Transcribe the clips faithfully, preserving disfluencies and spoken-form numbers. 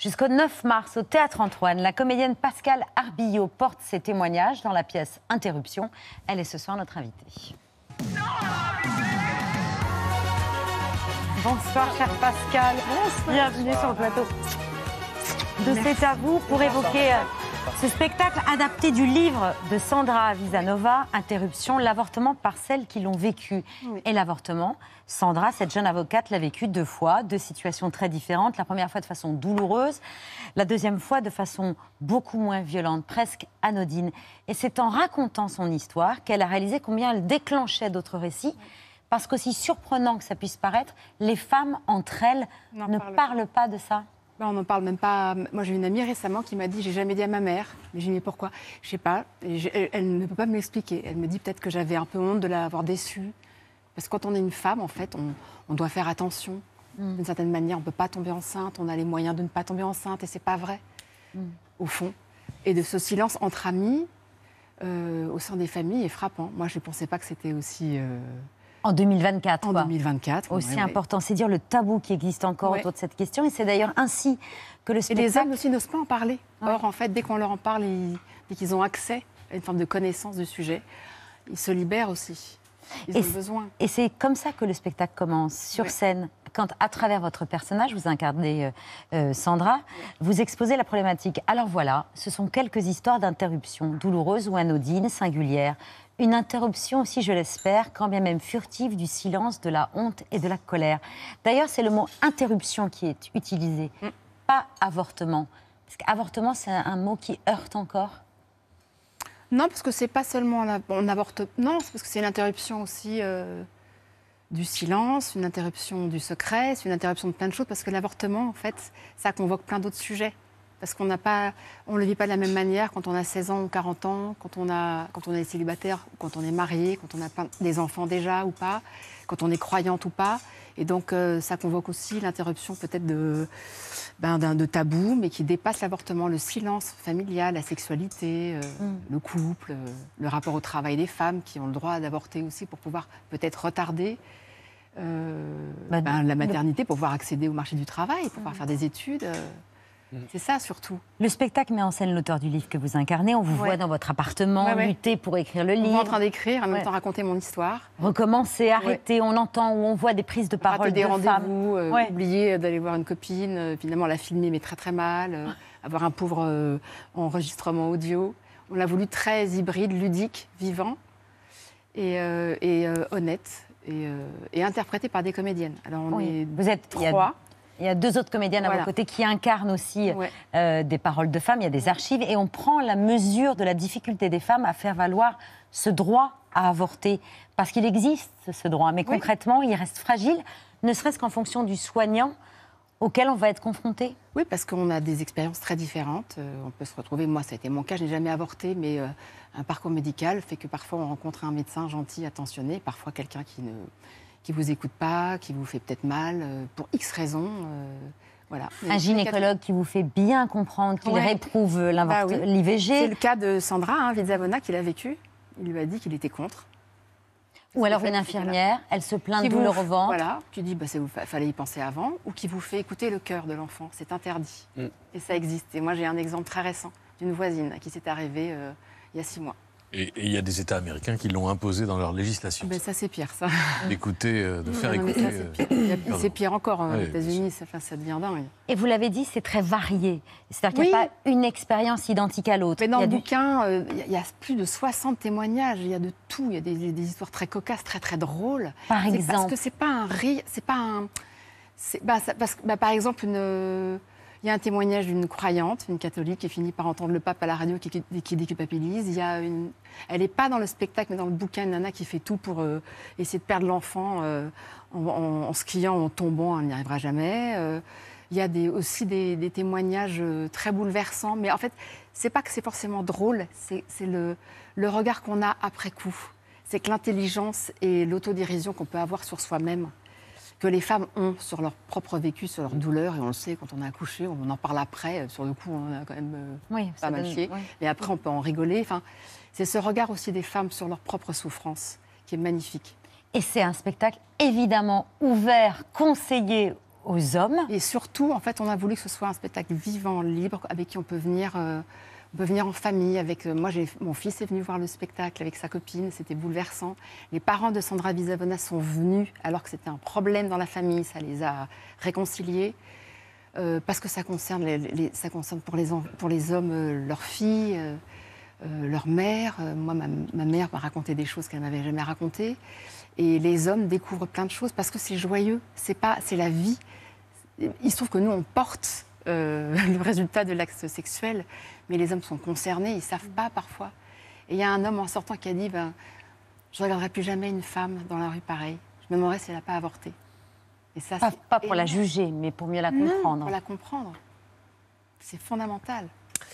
Jusqu'au neuf mars, au Théâtre Antoine, la comédienne Pascale Arbillot porte ses témoignages dans la pièce Interruption. Elle est ce soir notre invitée. Bonsoir, chère Pascale. Bonsoir. Bienvenue sur le plateau de C'est à vous pour évoquer ce spectacle adapté du livre de Sandra Visanova, Interruption, l'avortement par celles qui l'ont vécu. Oui. Et l'avortement, Sandra, cette jeune avocate, l'a vécu deux fois, deux situations très différentes. La première fois de façon douloureuse, la deuxième fois de façon beaucoup moins violente, presque anodine. Et c'est en racontant son histoire qu'elle a réalisé combien elle déclenchait d'autres récits. Parce qu'aussi surprenant que ça puisse paraître, les femmes, entre elles, ne parle parlent pas de ça. On n'en parle même pas. Moi, j'ai une amie récemment qui m'a dit « j'ai jamais dit à ma mère ». Mais j'ai dit « mais pourquoi ?» Je sais pas. Et je, elle, elle ne peut pas me l'expliquer. Elle me dit peut-être que j'avais un peu honte de l'avoir déçue. Parce que quand on est une femme, en fait, on, on doit faire attention. Mm. D'une certaine manière, on ne peut pas tomber enceinte. On a les moyens de ne pas tomber enceinte. Et c'est pas vrai, mm. au fond. Et de ce silence entre amis, euh, au sein des familles, est frappant. Moi, je ne pensais pas que c'était aussi... Euh, En deux mille vingt-quatre, En quoi. deux mille vingt-quatre, aussi ouais, important, ouais. C'est dire le tabou qui existe encore ouais. autour de cette question. Et c'est d'ailleurs ainsi que le spectacle... Et les hommes aussi n'osent pas en parler. Ouais. Or, en fait, dès qu'on leur en parle, ils... dès qu'ils ont accès à une forme de connaissance du sujet, ils se libèrent aussi. Ils et ont besoin. Et c'est comme ça que le spectacle commence, sur ouais. scène. Quand, à travers votre personnage, vous incarnez euh, euh, Sandra, ouais. vous exposez la problématique. Alors voilà, ce sont quelques histoires d'interruptions, douloureuses ou anodines, singulières. Une interruption aussi, je l'espère, quand bien même furtive, du silence, de la honte et de la colère. D'ailleurs, c'est le mot interruption qui est utilisé, mm. pas avortement. Parce qu'avortement, c'est un, un mot qui heurte encore. Non, parce que c'est pas seulement on avorte. Non, c'est parce que c'est une interruption aussi euh, du silence, une interruption du secret, c'est une interruption de plein de choses. Parce que l'avortement, en fait, ça convoque plein d'autres sujets. Parce qu'on n'a pas, on le vit pas de la même manière quand on a seize ans ou quarante ans, quand on a, quand on est célibataire ou quand on est marié, quand on a plein, des enfants déjà ou pas, quand on est croyante ou pas. Et donc euh, ça convoque aussi l'interruption peut-être de, ben, d'un de tabou, mais qui dépasse l'avortement, le silence familial, la sexualité, euh, mm. le couple, euh, le rapport au travail des femmes qui ont le droit d'avorter aussi pour pouvoir peut-être retarder euh, bah, ben, la maternité, pour pouvoir accéder au marché du travail, pour pouvoir mm. faire des études. Euh, C'est ça, surtout. Le spectacle met en scène l'auteur du livre que vous incarnez. On vous ouais. voit dans votre appartement, ouais, ouais. lutter pour écrire le livre. On est en train d'écrire, en même ouais. temps raconter mon histoire. Recommencer, arrêter, ouais. on entend ou on voit des prises de parole des de femmes. rendez-vous, euh, ouais. oublier d'aller voir une copine, euh, finalement la filmer mais très très mal, euh, avoir un pauvre euh, enregistrement audio. On l'a voulu très hybride, ludique, vivant et, euh, et euh, honnête et, euh, et interprété par des comédiennes. Alors on oui. est vous êtes trois. Il y a deux autres comédiennes voilà. à vos côtés qui incarnent aussi ouais. euh, des paroles de femmes. Il y a des archives et on prend la mesure de la difficulté des femmes à faire valoir ce droit à avorter. Parce qu'il existe ce droit, mais oui. concrètement, il reste fragile, ne serait-ce qu'en fonction du soignant auquel on va être confronté. Oui, parce qu'on a des expériences très différentes. Euh, on peut se retrouver, moi ça a été mon cas, je n'ai jamais avorté, mais euh, un parcours médical fait que parfois on rencontre un médecin gentil, attentionné, parfois quelqu'un qui ne... qui ne vous écoute pas, qui vous fait peut-être mal, euh, pour X raisons. Euh, voilà. Un gynécologue qui vous fait bien comprendre qu'il ouais. réprouve bah oui. l'I V G. C'est le cas de Sandra hein, Visanova qui l'a vécu. Il lui a dit qu'il était contre. Ou alors une infirmière, elle se plaint de douleur au ventre. Voilà, qui dit bah, il fallait y penser avant, ou qui vous fait écouter le cœur de l'enfant. C'est interdit. Mm. Et ça existe. Et moi, j'ai un exemple très récent d'une voisine à qui s'est arrivé euh, il y a six mois. Et il y a des États américains qui l'ont imposé dans leur législation. Ben ça, c'est pire, ça. D'écouter, euh, de faire non, écouter... Ça, c'est pire, euh, c'est pire encore aux oui, États-Unis, ça, ça devient dingue. Et vous l'avez dit, c'est très varié. C'est-à-dire oui. qu'il n'y a pas une expérience identique à l'autre. Mais dans il y a le du... bouquin, euh, il y a plus de soixante témoignages, il y a de tout. Il y a des, des histoires très cocasses, très, très drôles. Par exemple Parce que c'est pas un rire, c'est pas un... Bah, ça, parce, bah, par exemple, une... Il y a un témoignage d'une croyante, une catholique, qui finit par entendre le pape à la radio qui, qui, qui déculpabilise. Il y a une... Elle n'est pas dans le spectacle, mais dans le bouquin, une nana qui fait tout pour euh, essayer de perdre l'enfant euh, en, en, en skiant, en tombant, elle n'y arrivera jamais. Euh, il y a des, aussi des, des témoignages très bouleversants. Mais en fait, c'est pas que c'est forcément drôle, c'est, c'est le, le regard qu'on a après coup. C'est que l'intelligence et l'autodérision qu'on peut avoir sur soi-même, que les femmes ont sur leur propre vécu, sur leur douleur, et on le sait, quand on a accouché, on en parle après, sur le coup, on a quand même euh, oui, pas mal chié, oui. mais après, on peut en rigoler. Enfin, c'est ce regard aussi des femmes sur leur propre souffrance qui est magnifique. Et c'est un spectacle évidemment ouvert, conseillé aux hommes. Et surtout, en fait, on a voulu que ce soit un spectacle vivant, libre, avec qui on peut venir, euh, on peut venir en famille. Avec, euh, moi, j'ai, mon fils est venu voir le spectacle avec sa copine, c'était bouleversant. Les parents de Sandra Visavona sont venus alors que c'était un problème dans la famille, ça les a réconciliés. Euh, parce que ça concerne, les, les, ça concerne pour, les, pour les hommes euh, leurs filles, euh, euh, leur mère. Euh, moi, ma, ma mère m'a raconté des choses qu'elle ne m'avait jamais racontées. Et les hommes découvrent plein de choses parce que c'est joyeux, c'est, pas, c'est la vie. Il se trouve que nous, on porte euh, le résultat de l'acte sexuel, mais les hommes sont concernés, ils ne savent pas parfois. Et il y a un homme en sortant qui a dit ben, « Je ne regarderai plus jamais une femme dans la rue pareille. Je me demanderai si elle n'a pas avorté. » Et ça, Pas, c'est pas pour énorme. la juger, mais pour mieux la comprendre. Non, pour la comprendre. C'est fondamental.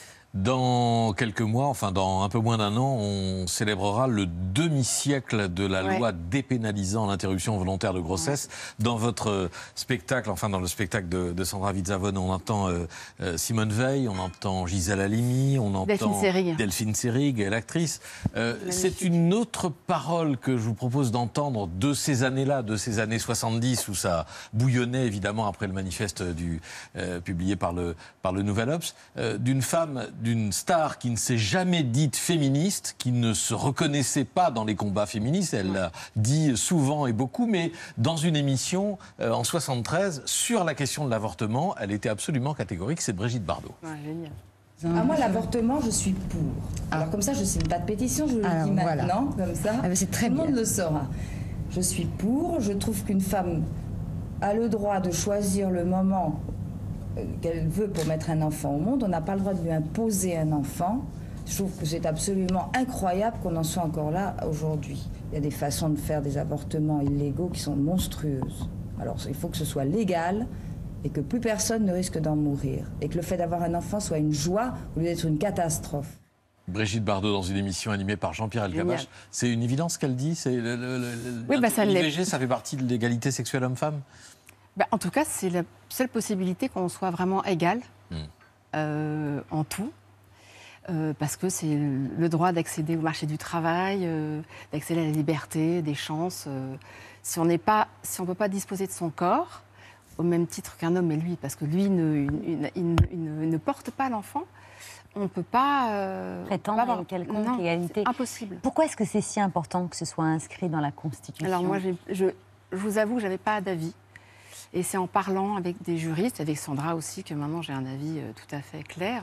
Dans quelques mois, enfin dans un peu moins d'un an, on célébrera le demi-siècle de la Ouais. loi dépénalisant l'interruption volontaire de grossesse. Ouais. Dans votre spectacle, enfin dans le spectacle de, de Sandra Visavona, on entend euh, euh, Simone Veil, on entend Gisèle Halimi, on entend Delphine Seyrig, Delphine Seyrig, l'actrice. Euh, c'est une autre parole que je vous propose d'entendre de ces années-là, de ces années soixante-dix, où ça bouillonnait évidemment après le manifeste du, euh, publié par le, par le Nouvel Obs, euh, d'une femme, d'une star qui ne s'est jamais dite féministe, qui ne se reconnaissait pas dans les combats féministes, elle l'a dit souvent et beaucoup, mais dans une émission euh, en soixante-treize sur la question de l'avortement, elle était absolument catégorique, c'est Brigitte Bardot. Ouais, génial. Ah, moi, l'avortement, je suis pour. Alors, comme ça, je ne signe pas de pétition, je le Alors, dis maintenant, voilà. comme ça. Ah, ben, c'est très tout le bien. monde le saura. Je suis pour. Je trouve qu'une femme a le droit de choisir le moment qu'elle veut pour mettre un enfant au monde. On n'a pas le droit de lui imposer un enfant. Je trouve que c'est absolument incroyable qu'on en soit encore là aujourd'hui. Il y a des façons de faire des avortements illégaux qui sont monstrueuses. Alors, il faut que ce soit légal et que plus personne ne risque d'en mourir. Et que le fait d'avoir un enfant soit une joie au lieu d'être une catastrophe. Brigitte Bardot dans une émission animée par Jean-Pierre Elkabbach. C'est une évidence qu'elle dit, c'est le, le, le, oui, bah, ça l'I V G, ça fait partie de l'égalité sexuelle homme-femme. Ben, en tout cas, c'est la seule possibilité qu'on soit vraiment égal mmh. euh, en tout. Euh, parce que c'est le droit d'accéder au marché du travail, euh, d'accéder à la liberté, des chances. Euh, si on n'est pas, si on ne peut pas disposer de son corps, au même titre qu'un homme et lui, parce que lui, ne, il, il, il ne, il ne porte pas l'enfant, on ne peut pas... Euh, prétendre pas à une quelconque non, égalité. C'est impossible. Pourquoi est-ce que c'est si important que ce soit inscrit dans la Constitution? Alors moi, j'ai, je, je vous avoue, je n'avais pas d'avis. Et c'est en parlant avec des juristes, avec Sandra aussi, que maintenant j'ai un avis euh, tout à fait clair.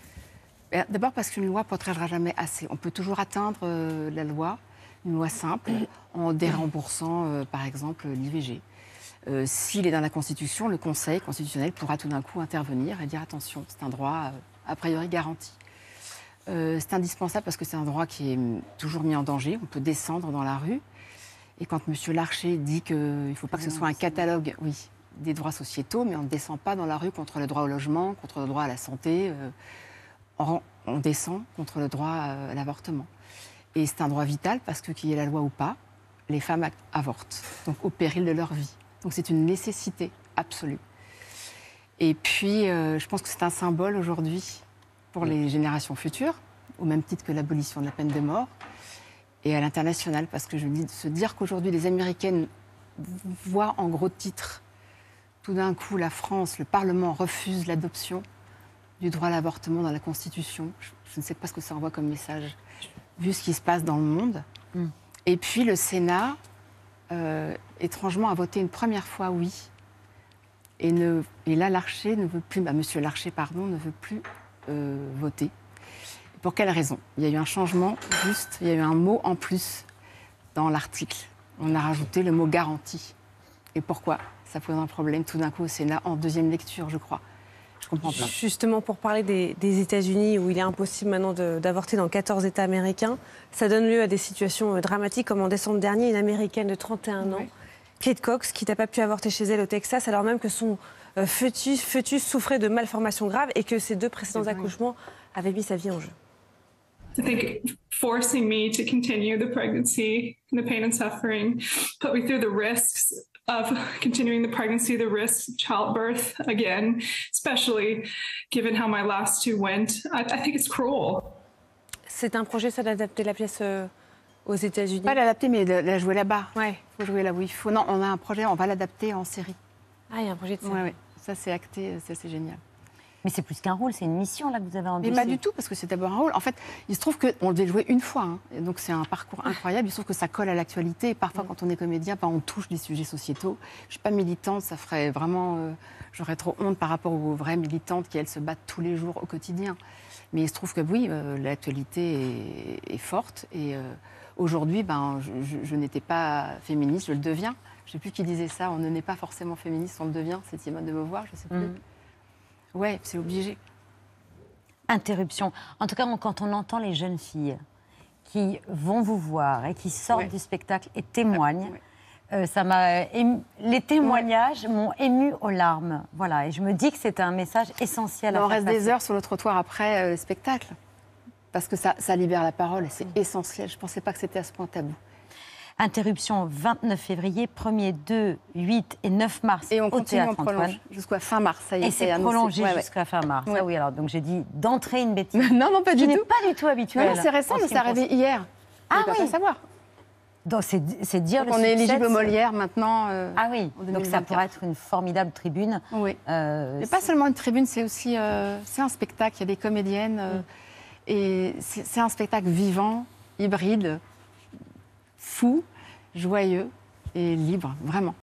D'abord parce qu'une loi ne protégera jamais assez. On peut toujours atteindre euh, la loi, une loi simple, en déremboursant, euh, par exemple, l'I V G. Euh, S'il est dans la Constitution, le Conseil constitutionnel pourra tout d'un coup intervenir et dire attention, c'est un droit euh, a priori garanti. Euh, c'est indispensable parce que c'est un droit qui est toujours mis en danger. On peut descendre dans la rue. Et quand M. Larcher dit qu'il ne faut pas que ce soit un catalogue, oui, des droits sociétaux, mais on ne descend pas dans la rue contre le droit au logement, contre le droit à la santé. Euh, on, on descend contre le droit à l'avortement. Et c'est un droit vital parce que, qu'il y ait la loi ou pas, les femmes avortent, donc au péril de leur vie. Donc c'est une nécessité absolue. Et puis, euh, je pense que c'est un symbole aujourd'hui pour les générations futures, au même titre que l'abolition de la peine de mort. Et à l'international, parce que je dis de se dire qu'aujourd'hui les Américaines voient en gros titre, tout d'un coup la France, le Parlement refuse l'adoption du droit à l'avortement dans la Constitution. Je, je ne sais pas ce que ça envoie comme message, vu ce qui se passe dans le monde. Mm. Et puis le Sénat, euh, étrangement, a voté une première fois oui. Et, ne, et là, Larcher ne veut plus, bah, Monsieur Larcher, pardon, ne veut plus euh, voter. Pour quelle raison? Il y a eu un changement, juste, il y a eu un mot en plus dans l'article. On a rajouté le mot garantie. Et pourquoi? Ça pose un problème tout d'un coup au Sénat en deuxième lecture, je crois. Je comprends pas. Justement, pour parler des, des États-Unis, où il est impossible maintenant de, d'avorter dans quatorze États américains, ça donne lieu à des situations dramatiques, comme en décembre dernier, une Américaine de trente et un ans, oui. Kate Cox, qui n'a pas pu avorter chez elle au Texas, alors même que son euh, fœtus, fœtus souffrait de malformations graves et que ses deux précédents accouchements avaient mis sa vie en jeu. I think forcing me to continue the pregnancy and the pain and suffering put me through the risks of continuing the pregnancy, the risks of childbirth again, especially given how my last two went. I, I think it's cruel. C'est un projet, ça, d'adapter la pièce euh, aux États-Unis? Pas l'adapter, mais de la jouer là-bas. Ouais. Il faut jouer là où il faut. Non, on a un projet, on va l'adapter en série. Ah, il y a un projet de ça. Ouais, ouais. Ça, c'est acté, ça, c'est génial. Mais c'est plus qu'un rôle, c'est une mission là que vous avez envie. Mais pas du tout, parce que c'est d'abord un rôle. En fait, il se trouve qu'on devait le jouer une fois. Hein. Et donc c'est un parcours incroyable. Il se trouve que ça colle à l'actualité. Et parfois, quand on est comédien, ben, on touche des sujets sociétaux. Je ne suis pas militante, ça ferait vraiment... Euh, j'aurais trop honte par rapport aux vraies militantes qui, elles, se battent tous les jours au quotidien. Mais il se trouve que oui, euh, l'actualité est, est forte. Et euh, aujourd'hui, ben, je, je, je n'étais pas féministe, je le deviens. Je ne sais plus qui disait ça, on ne n'est pas forcément féministe, on le devient. C'est Simone de Beauvoir, je ne sais plus. Mmh. Ouais, c'est obligé. Interruption. En tout cas, on, quand on entend les jeunes filles qui vont vous voir et qui sortent ouais. du spectacle et témoignent, ouais. euh, ça m'a ému, les témoignages ouais. m'ont ému aux larmes. Voilà, et je me dis que c'est un message essentiel. On à reste passer. des heures sur le trottoir après euh, le spectacle, parce que ça, ça libère la parole, c'est mmh. essentiel. Je ne pensais pas que c'était à ce point tabou. Interruption vingt-neuf février, premier, deux, huit et neuf mars et on au continue, Théâtre on prolonge jusqu'à fin mars. Ça y est, et c'est prolongé ouais, jusqu'à fin mars. Ouais. Ah oui, alors donc j'ai dit d'entrée une bêtise. non, non, pas du tout. tout. Pas du tout habituel. Non, non c'est récent, mais c'est arrivé hier. Ah oui. Pas savoir. Donc c'est, c'est dire donc le on succès. est éligible au Molière maintenant. Euh, ah oui. Donc ça pourrait être une formidable tribune. Oui. Euh, mais pas seulement une tribune, c'est aussi euh, c'est un spectacle. Il y a des comédiennes euh, mm. et c'est, c'est un spectacle vivant, hybride, fou, joyeux et libre, vraiment.